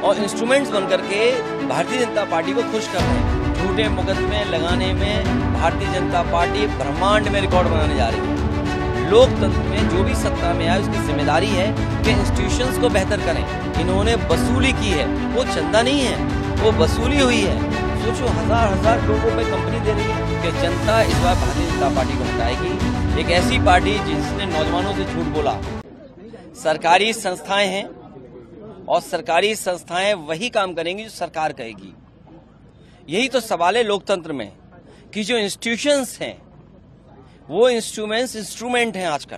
और इंस्ट्रूमेंट्स बनकर के भारतीय जनता पार्टी को खुश कर रहे हैं। झूठे मुकदमे लगाने में भारतीय जनता पार्टी ब्रह्मांड में रिकॉर्ड बनाने जा रही है। लोकतंत्र में जो भी सत्ता में आए उसकी जिम्मेदारी है कि इंस्टीट्यूशंस को बेहतर करें। इन्होंने वसूली की है, वो चंदा नहीं है, वो वसूली हुई है। सोचो, हजार करोड़ रुपए कंपनी दे रही है कि जनता इस बार भारतीय जनता पार्टी को हटाएगी। एक ऐसी पार्टी जिसने नौजवानों से झूठ बोला। सरकारी संस्थाएं हैं और सरकारी संस्थाएं वही काम करेंगी जो सरकार कहेगी। यही तो सवाल है लोकतंत्र में कि जो इंस्टीट्यूशंस हैं वो इंस्ट्रूमेंट हैं आजकल,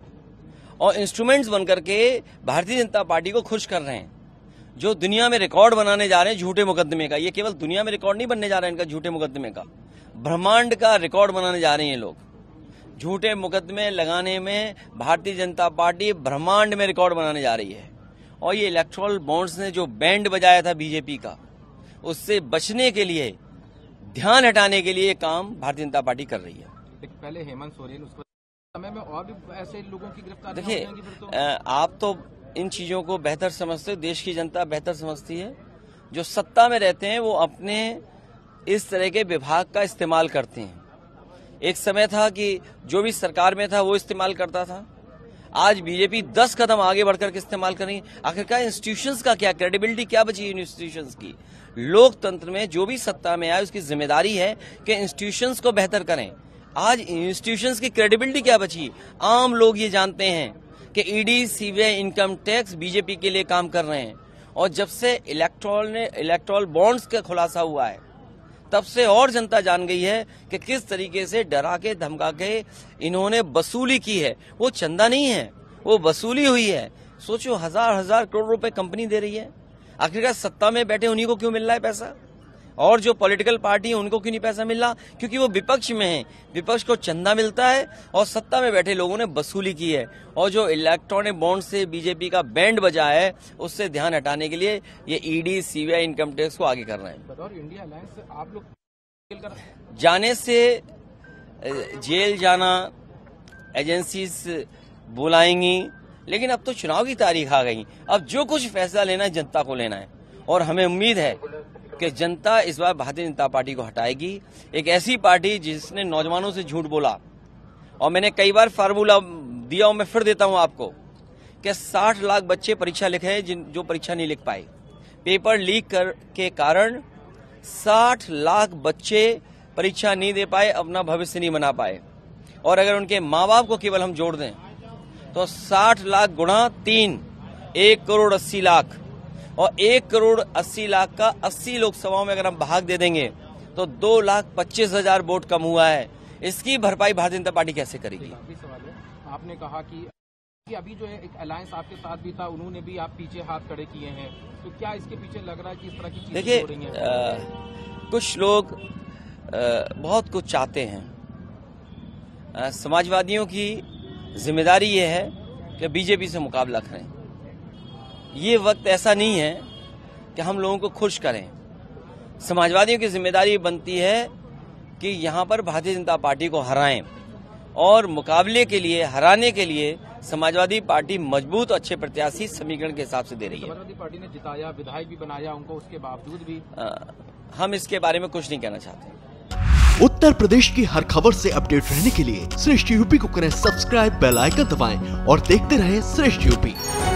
और इंस्ट्रूमेंट्स बनकर के भारतीय जनता पार्टी को खुश कर रहे हैं। जो दुनिया में रिकॉर्ड बनाने जा रहे हैं झूठे मुकदमे का, ये केवल दुनिया में रिकॉर्ड नहीं बनने जा रहा है इनका झूठे मुकदमे का, ब्रह्मांड का रिकॉर्ड बनाने जा रहे हैं लोग। झूठे मुकदमे लगाने में भारतीय जनता पार्टी ब्रह्मांड में रिकॉर्ड बनाने जा रही है। और ये इलेक्टोरल बॉन्ड्स ने जो बैंड बजाया था बीजेपी का, उससे बचने के लिए, ध्यान हटाने के लिए काम भारतीय जनता पार्टी कर रही है। पहले हेमंत सोरेन, उस समय में और भी ऐसे लोगों की गिरफ्तारी। देखिए, आप तो इन चीजों को बेहतर समझते हो, देश की जनता बेहतर समझती है। जो सत्ता में रहते हैं वो अपने इस तरह के विभाग का इस्तेमाल करते हैं। एक समय था कि जो भी सरकार में था वो इस्तेमाल करता था। आज बीजेपी 10 कदम आगे बढ़कर के इस्तेमाल करेंगे। आखिरकार इंस्टीट्यूशंस का क्या, क्रेडिबिलिटी क्या बची इंस्टीट्यूशंस की? लोकतंत्र में जो भी सत्ता में आए उसकी जिम्मेदारी है कि इंस्टीट्यूशंस को बेहतर करें। आज इंस्टीट्यूशंस की क्रेडिबिलिटी क्या बची? आम लोग ये जानते हैं कि ED, CBI, income tax BJP के लिए काम कर रहे हैं। और जब से इलेक्टोरल बॉन्ड्स का खुलासा हुआ है तब से और जनता जान गई है कि किस तरीके से डरा के धमका के इन्होंने वसूली की है। वो चंदा नहीं है, वो वसूली हुई है। सोचो, हजार करोड़ रुपए कंपनी दे रही है। आखिरकार सत्ता में बैठे उन्हीं को क्यों मिल रहा है पैसा, और जो पॉलिटिकल पार्टी है उनको क्यों नहीं पैसा मिल रहा? क्योंकि वो विपक्ष में है, विपक्ष को चंदा मिलता है और सत्ता में बैठे लोगों ने वसूली की है। और जो इलेक्ट्रॉनिक बॉन्ड से बीजेपी का बैंड बजा है उससे ध्यान हटाने के लिए ये ईडी, सीबीआई, इनकम टैक्स को आगे कर रहे हैं। बतौर इंडिया अलायंस आप लोग जाने से जेल जाना, एजेंसीज बुलाएंगी, लेकिन अब तो चुनाव की तारीख आ गई। अब जो कुछ फैसला लेना है जनता को लेना है, और हमें उम्मीद है कि जनता इस बार भारतीय जनता पार्टी को हटाएगी। एक ऐसी पार्टी जिसने नौजवानों से झूठ बोला, और मैंने कई बार फार्मूला दिया हूं, मैं फिर देता हूं आपको कि 60 लाख बच्चे परीक्षा लिखे हैं जो परीक्षा नहीं लिख पाए। पेपर लीक के कारण 60 लाख बच्चे परीक्षा नहीं दे पाए, अपना भविष्य नहीं बना पाए। और अगर उनके माँ बाप को केवल हम जोड़ दें तो 60 लाख गुणा 3, 1 करोड़ 80 लाख, और 1 करोड़ 80 लाख का 80 लोकसभाओं में अगर हम भाग दे देंगे तो 2,25,000 वोट कम हुआ है। इसकी भरपाई भारतीय जनता पार्टी कैसे करेगी? सवाल है, आपने कहा कि अभी जो है एक अलायंस आपके साथ भी था, उन्होंने भी आप पीछे हाथ खड़े किए हैं, तो क्या इसके पीछे लग रहा है कि इस तरह की चीजें हो रही हैं? देखिए, कुछ लोग बहुत कुछ चाहते हैं। समाजवादियों की जिम्मेदारी ये है कि बीजेपी से मुकाबला करें। ये वक्त ऐसा नहीं है कि हम लोगों को खुश करें। समाजवादियों की जिम्मेदारी बनती है कि यहाँ पर भारतीय जनता पार्टी को हराएं, और मुकाबले के लिए, हराने के लिए समाजवादी पार्टी मजबूत अच्छे प्रत्याशी समीकरण के हिसाब से दे रही है। समाजवादी पार्टी ने जिताया, विधायक भी बनाया उनको, उसके बावजूद भी हम इसके बारे में कुछ नहीं कहना चाहते। उत्तर प्रदेश की हर खबर से अपडेट रहने के लिए श्रेष्ठ यूपी को करें सब्सक्राइब, बेल आइकन दबाएं और देखते रहें श्रेष्ठ यूपी।